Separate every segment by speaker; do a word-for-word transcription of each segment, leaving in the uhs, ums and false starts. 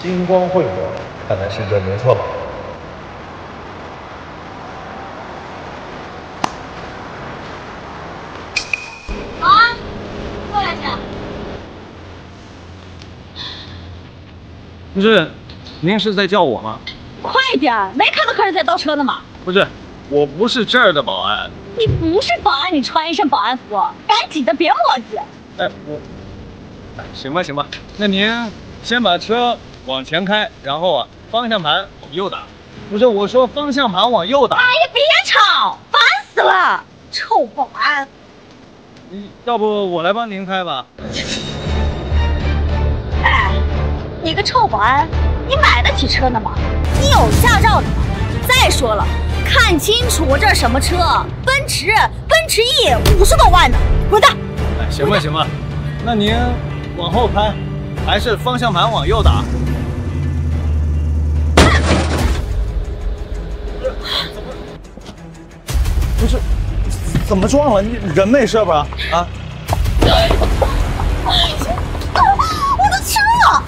Speaker 1: 金光会合，看来是这没错吧？
Speaker 2: 保安，过来一下。
Speaker 3: 不是，您是在叫我吗？
Speaker 2: 快点，没看到客人在倒车呢吗？
Speaker 3: 不是，我不是这儿的保安。
Speaker 2: 你不是保安，你穿一身保安服，赶紧的，别磨叽。
Speaker 3: 哎，我，哎，行吧行吧，那您先把车往前开，然后啊，方向盘往右打。不是，我说方向盘往右打。
Speaker 2: 哎呀，别吵，烦死了，臭保安！
Speaker 3: 你要不我来帮您开吧？
Speaker 2: 哎，你个臭保安，你买得起车的吗？你有驾照的吗？再说了，看清楚我这是什么车，奔驰，奔驰 E， 五十多万呢，滚蛋！
Speaker 3: 哎，行吧行吧，那您往后开，还是方向盘往右打？不是，怎么撞了？你人没事吧？啊？
Speaker 2: 我的车呢？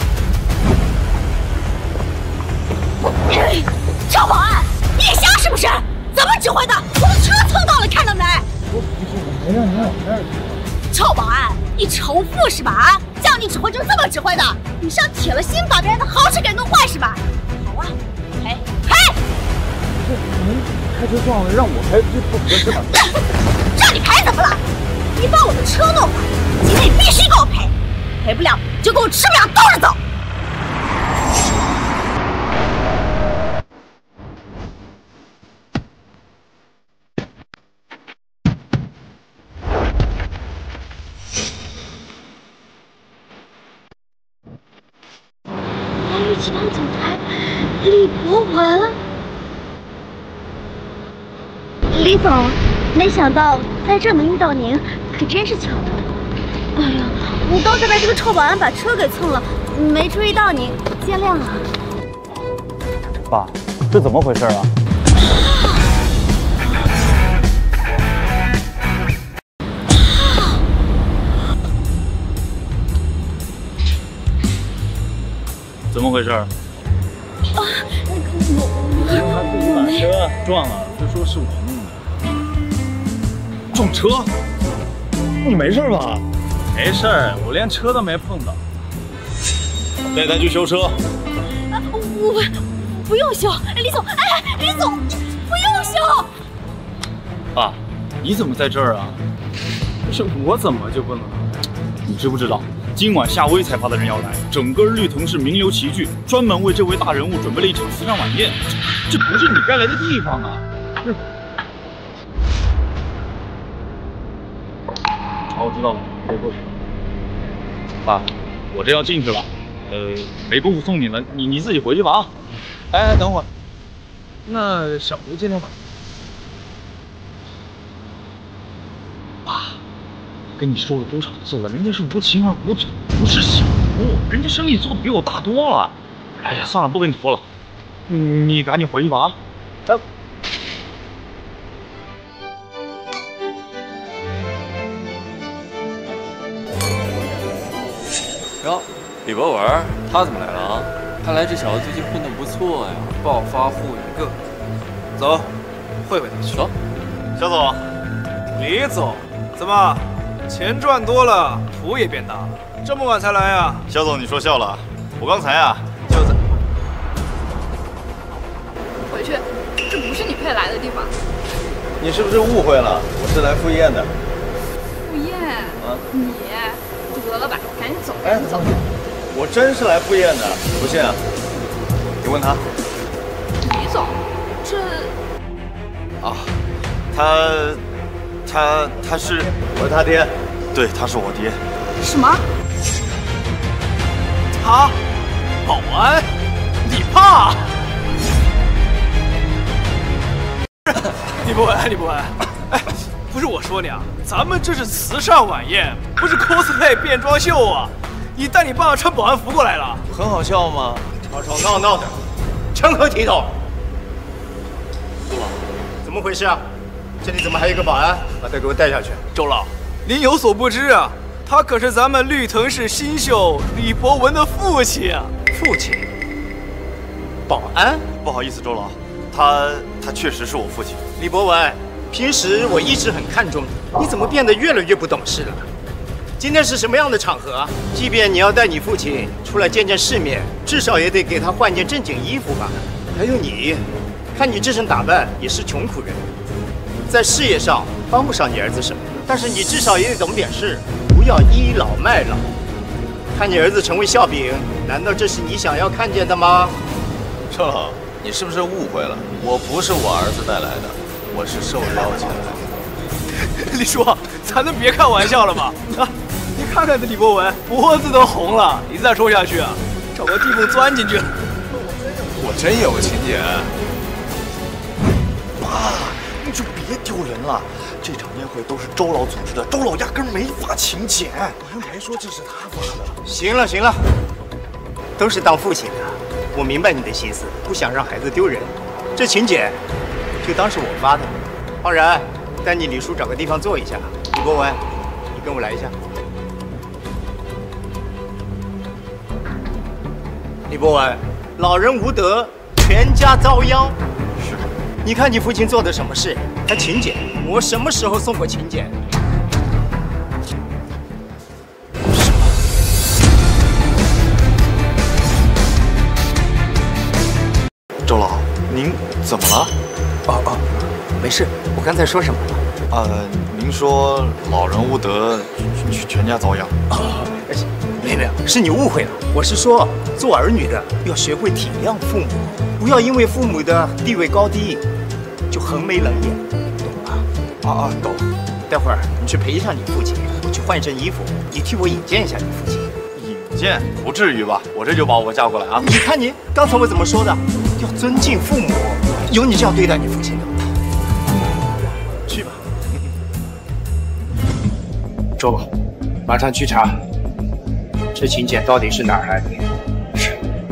Speaker 2: 臭保安，你瞎是不是？怎么指挥的？我的车蹭到了，看到没？
Speaker 3: 不不是，我没让你让我开。
Speaker 2: 臭保安，你仇富是吧？啊，叫你指挥就是这么指挥的？你像铁了心把别人的好车给弄坏是吧？好啊，赔赔！
Speaker 3: 不是，您开车撞了，让我赔，这不合适吧？
Speaker 2: 让你赔怎么了？你把我的车弄坏，今天你必须给我赔，赔不了就给我吃不了兜着走。集团总裁李博文，李总，没想到在这能遇到您，可真是巧了。哎呀，我刚才被这个臭保安把车给蹭了，没注意到您，见谅啊。
Speaker 3: 爸，这怎么回事啊？怎么回事？啊，我他自己把车撞了，就说是我弄的。撞车？你没事吧？没事，我连车都没碰到。带他去修车。
Speaker 2: 啊，我不用修，李总，哎，李总，不用修。
Speaker 3: 爸，你怎么在这儿啊？不是我怎么就不能？你知不知道？今晚夏威财阀的人要来，整个绿藤市名流齐聚，专门为这位大人物准备了一场慈善晚宴。这不是你该来的地方啊！是。好，我知道了，可以过去。爸，我这要进去了，呃，没工夫送你了，你你自己回去吧啊。哎，等会儿，那小吴接电话。爸。跟你说了多少次了，人家是无情而无责，不是小吴，人家生意做的比我大多了。哎呀，算了，不跟你说了，你你赶紧回去吧啊！哎，
Speaker 4: 哟，李博文，他怎么来了啊？看来这小子最近混得不错呀，暴发户一个。
Speaker 5: 走，会会他去。
Speaker 4: 走，
Speaker 3: 肖总，
Speaker 5: 李总，怎么？钱赚多了，图也变大了，这么晚才来啊？
Speaker 6: 肖总，你说笑了，我刚才啊
Speaker 5: 就在。
Speaker 7: 回去，这不是你配来的地方。
Speaker 1: 你是不是误会了？我是来赴宴的。
Speaker 7: 赴宴？
Speaker 1: 啊，
Speaker 7: 你得了吧，赶紧走，
Speaker 1: 哎，
Speaker 7: 赶紧走。
Speaker 1: 我真是来赴宴的，不信啊？你问他。
Speaker 7: 李总，这……
Speaker 6: 啊，他。他他是
Speaker 1: 我是他爹，
Speaker 6: 对，他是我爹。
Speaker 7: 什么？
Speaker 5: 他保安？你怕？李博文，李博文，哎，不是我说你啊，咱们这是慈善晚宴，不是 cosplay 变装秀啊！你带你爸穿保安服过来了，
Speaker 1: 很好笑吗？
Speaker 6: 吵吵闹闹的，成何体统？叔老，怎么回事啊？这里怎么还有一个保安？把他给我带下去。
Speaker 5: 周老，您有所不知啊，他可是咱们绿藤市新秀李博文的父亲啊。
Speaker 6: 父亲？ 保安？
Speaker 3: 不好意思，周老，他他确实是我父亲。
Speaker 6: 李博文，平时我一直很看重你，你怎么变得越来越不懂事了？今天是什么样的场合啊？即便你要带你父亲出来见见世面，至少也得给他换件正经衣服吧。还有你，看你这身打扮，也是穷苦人，在事业上帮不上你儿子什么，但是你至少也得懂点事，不要倚老卖老。看你儿子成为笑柄，难道这是你想要看见的吗？
Speaker 8: 周老，你是不是误会了？我不是我儿子带来的，我是受邀请来的。
Speaker 5: 李叔，咱能别开玩笑了吗？啊，你看看这李博文，脖子都红了，你再说下去啊，找个地缝钻进去。
Speaker 8: 我真有个请柬。
Speaker 3: 爸，你就别丢人了。这场宴会都是周老组织的，周老压根没发请柬。
Speaker 8: 我还说这是他发的。
Speaker 6: 行了行了，都是当父亲的，我明白你的心思，不想让孩子丢人。这请柬就当是我发的。浩然，带你李叔找个地方坐一下。李博文，你跟我来一下。李博文，老人无德，全家遭殃。
Speaker 3: 是。
Speaker 6: 你看你父亲做的什么事？还请柬？我什么时候送过请柬？
Speaker 3: 周老，您怎么了？
Speaker 6: 哦哦，没事，我刚才说什么了？
Speaker 3: 呃，您说老人无德，全全家遭殃。
Speaker 6: 啊，没有没有，是你误会了。我是说，做儿女的要学会体谅父母，不要因为父母的地位高低就横眉冷眼，懂吗？啊啊，懂。待会儿你去陪一下你父亲，我去换一身衣服，你替我引荐一下你父亲。
Speaker 3: 引荐？不至于吧？我这就把我嫁过来啊！
Speaker 6: 你看你刚才我怎么说的？要尊敬父母，有你这样对待你父亲的？去吧。周老，马上去查，这请柬到底是哪儿来的？是。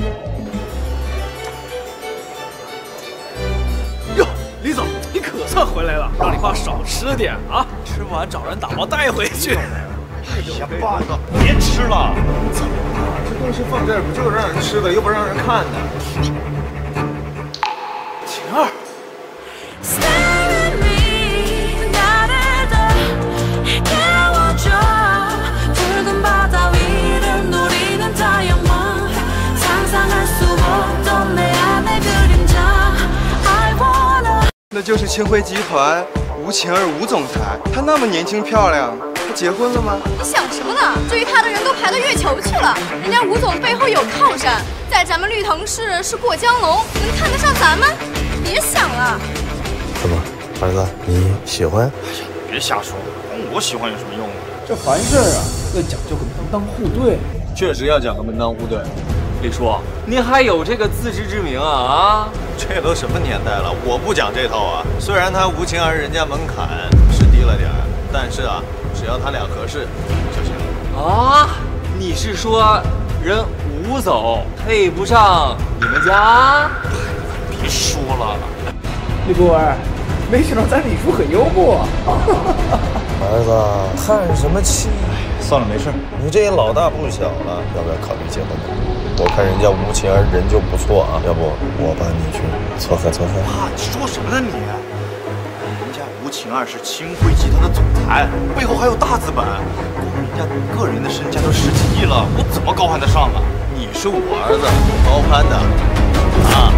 Speaker 5: 哟，李总，你可算回来了，让你爸少吃点啊，吃不完找人打包带回去。
Speaker 3: 哎呀，爸，别吃了！
Speaker 8: 怎么了？这东西放这儿不就是让人吃的，又不让人看的。
Speaker 5: 晴儿。
Speaker 9: 那就是清辉集团吴晴儿吴总裁，她那么年轻漂亮，她结婚了吗？
Speaker 7: 你想什么呢？追她的人都排到月球去了，人家吴总背后有靠山，在咱们绿藤市是过江龙，能看得上咱们？别想了。
Speaker 10: 怎么，儿子你喜欢？
Speaker 3: 哎呀，别瞎说，我喜欢有什么用啊？
Speaker 11: 这凡事啊，要讲究个门当户对。
Speaker 8: 确实要讲个门当户对。
Speaker 4: 李叔，您还有这个自知之明啊啊！
Speaker 8: 这都什么年代了，我不讲这套啊。虽然他吴晴儿人家门槛是低了点儿，但是啊，只要他俩合适就行了。
Speaker 4: 啊，你是说人吴总配不上你们家？
Speaker 3: 别说了，
Speaker 11: 李博文，没想到咱李叔很幽默。
Speaker 10: 儿子，叹什么气？
Speaker 3: 算了，没事。
Speaker 10: 你这也老大不小了，要不要考虑结婚呢？我看人家吴晴儿人就不错啊，要不我帮你去撮合撮合。
Speaker 3: 爸，你说什么呢你？人家吴晴儿是清辉集团的总裁，背后还有大资本，人家个人的身家都十几亿了，我怎么高攀得上啊？
Speaker 8: 你是我儿子，高攀的啊。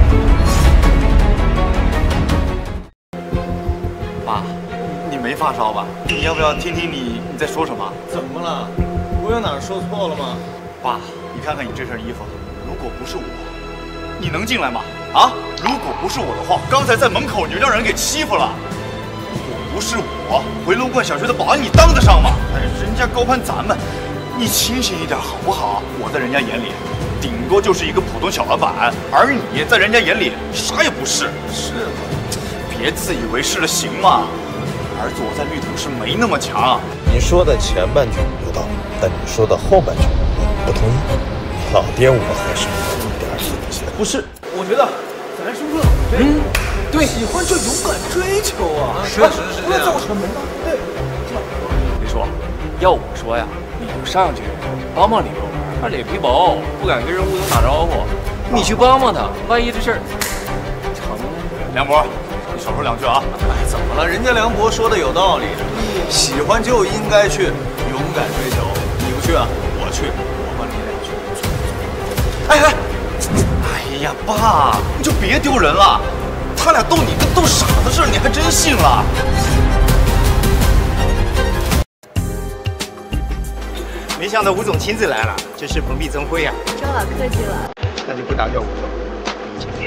Speaker 3: 爸，你没发烧吧？你要不要听听你你在说什么？
Speaker 8: 怎么了？我有哪儿说错了吗？
Speaker 3: 爸，你看看你这身衣服，如果不是我，你能进来吗？啊？如果不是我的话，刚才在门口你就让人给欺负了。如果不是我，回龙观小学的保安你当得上吗？哎，人家高攀咱们，你清醒一点好不好？我在人家眼里，顶多就是一个普通小老板，而你在人家眼里啥也不是。
Speaker 8: 是吗？
Speaker 3: 别自以为是了，行吗？儿子，我在绿藤市没那么强。
Speaker 10: 你说的前半句有道理，但你说的后半句我不同意。老爹，我还是有点儿心。
Speaker 11: 不是，我觉得咱叔叔老这，嗯，对，喜欢就勇敢追求啊，
Speaker 8: 确实是这样。
Speaker 11: 造成门当户对。
Speaker 4: 李叔，要我说呀，你就上去帮帮李博文，他脸皮薄，不敢跟人吴总打招呼。 你去帮帮他，万一这事儿成了。
Speaker 3: 梁博，你少说两句啊！
Speaker 8: 哎，怎么了？人家梁博说的有道理，喜欢就应该去勇敢追求。你不去啊？我去，我帮你俩去。哎哎，哎呀，爸，你就别丢人了。他俩逗你跟逗傻子似的，你还真信了？
Speaker 6: 没想到吴总亲自来了，真是蓬荜生辉啊！
Speaker 2: 周老客气了，
Speaker 6: 那就不打扰吴总，请便。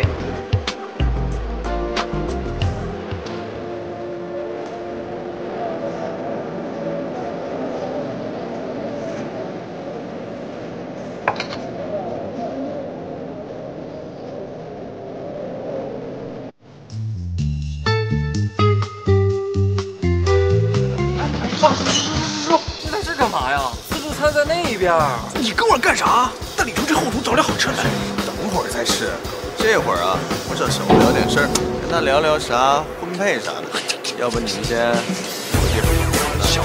Speaker 4: 你在这干嘛呀？自助餐在那边。
Speaker 5: 你跟我干啥？带你出去后厨找点好吃的。
Speaker 8: 等会儿再吃。这会儿啊，我找小吴聊点事儿，跟他聊聊啥婚配啥的。要不你们先有地方聊。
Speaker 5: 小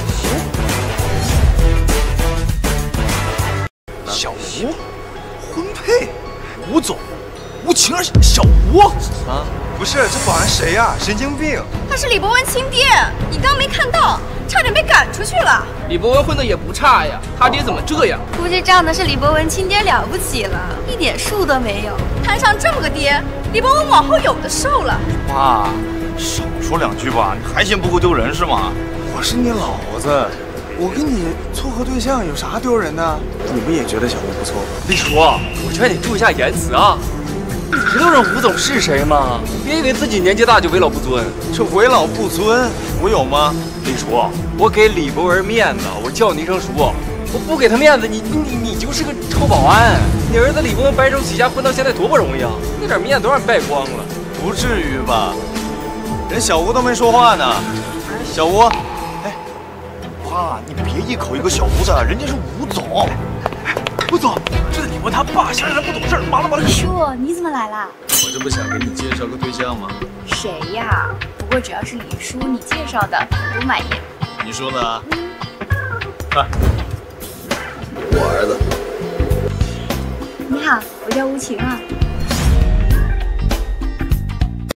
Speaker 5: 吴，小吴，婚配？吴总，吴晴儿，小吴
Speaker 8: 啊？
Speaker 9: 不是，这保安谁呀？神经病！
Speaker 7: 他是李博文亲爹，你刚没看到，差点被赶出去了。
Speaker 11: 李博文混的也不差呀，他爹怎么这样？
Speaker 7: 估计仗的是李博文亲爹了不起了，一点数都没有。摊上这么个爹，李博文往后有的受了。
Speaker 3: 爸，少说两句吧，你还嫌不够丢人是吗？
Speaker 9: 我是你老子，我跟你撮合对象有啥丢人的？你不也觉得小吴不错吗？
Speaker 4: 李叔，我劝你注意一下言辞啊！你知道人吴总是谁吗？别以为自己年纪大就为老不尊。
Speaker 8: 这为老不尊，我有吗？
Speaker 4: 李叔，我给李博文面子，我叫你一声叔。我不给他面子，你你你就是个臭保安。你儿子李博文白手起家混到现在多不容易啊，那点面子都让你败光了。
Speaker 8: 不至于吧？人小吴都没说话呢。小吴，
Speaker 3: 哎，爸，你别一口一个小吴子，人家是吴总。
Speaker 5: 吴总，这李博他爸想起来不懂事，麻了麻了。
Speaker 2: 叔，你怎么来啦？
Speaker 8: 我这不想给你介绍个对象吗？
Speaker 2: 谁呀？不过只要是李叔你介绍的，我都满意。
Speaker 8: 你说呢？
Speaker 2: 嗯。
Speaker 8: 看，我儿子。
Speaker 2: 你好，我叫吴晴啊。